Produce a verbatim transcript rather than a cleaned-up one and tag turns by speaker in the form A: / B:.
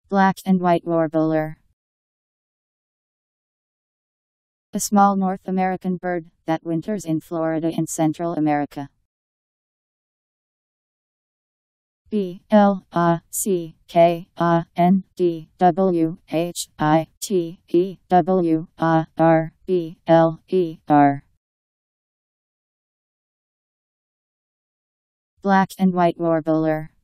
A: Black and white warbler. A small North American bird that winters in Florida and Central America. B L A C K A N D W H I T E W A R B L E R. Black and white warbler.